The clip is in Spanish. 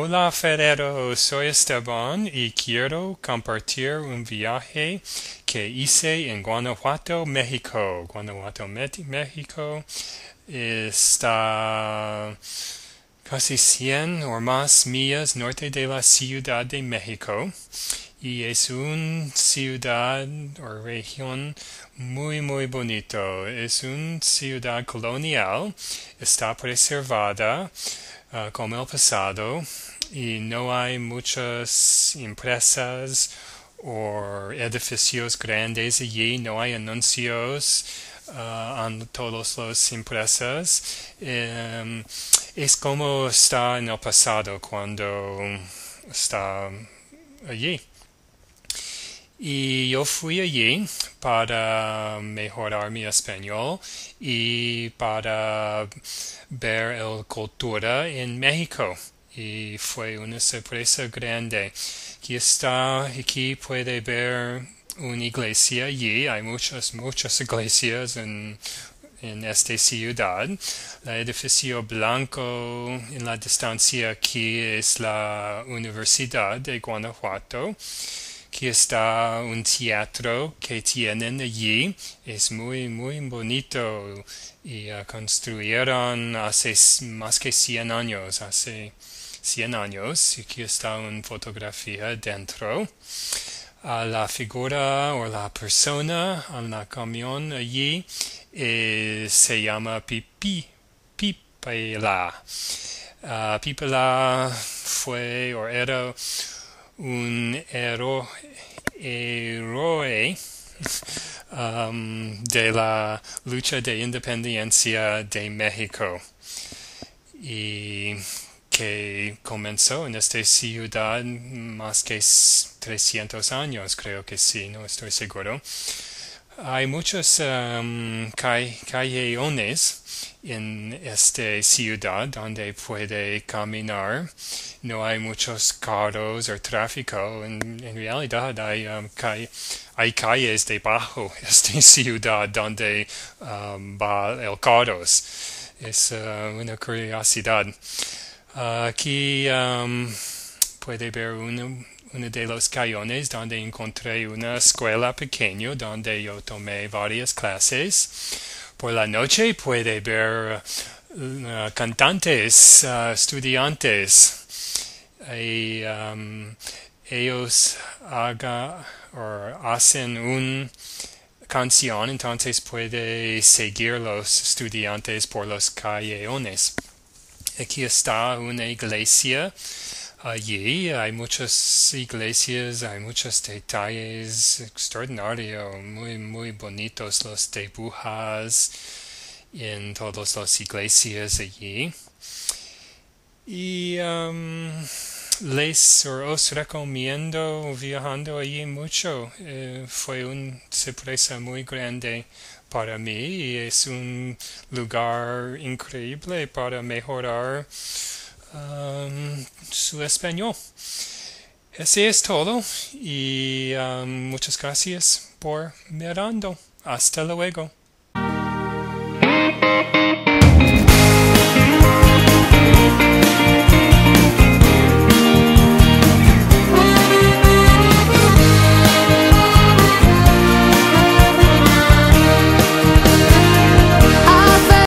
Hola Ferrero, soy Esteban y quiero compartir un viaje que hice en Guanajuato, México. México está casi 100 o más millas norte de la Ciudad de México y es una ciudad o región muy bonito. Es una ciudad colonial, está preservada como el pasado y no hay muchas empresas o edificios grandes allí, no hay anuncios en todas las empresas. Es como está en el pasado cuando está allí. Y yo fui allí para mejorar mi español y para ver la cultura en México. Y fue una sorpresa grande. Aquí puede ver una iglesia allí. Hay muchas iglesias en esta ciudad. El edificio blanco en la distancia aquí es la Universidad de Guanajuato. Aquí está un teatro que tienen allí. Es muy bonito y construyeron hace más que 100 años. Hace 100 años. Aquí está una fotografía dentro. La figura o la persona en la camión allí se llama Pipela. Pipela fue o era un héroe de la lucha de independencia de México y que comenzó en esta ciudad más que 300 años, creo que sí, no estoy seguro. Hay muchos callejones en esta ciudad donde puede caminar. No hay muchos carros o tráfico. En realidad hay calles debajo de esta ciudad donde va el carros. Es una curiosidad. Aquí puede ver uno de los callejones donde encontré una escuela pequeña donde yo tomé varias clases. Por la noche puede ver cantantes, estudiantes. Y, ellos hacen una canción, entonces puede seguir los estudiantes por los callejones. Aquí está una iglesia. Allí hay muchas iglesias, hay muchos detalles extraordinarios, muy bonitos los dibujos en todas las iglesias allí. Y os recomiendo viajando allí mucho. Fue una sorpresa muy grande para mí y es un lugar increíble para mejorar su español. Ese es todo y muchas gracias por mirando. Hasta luego.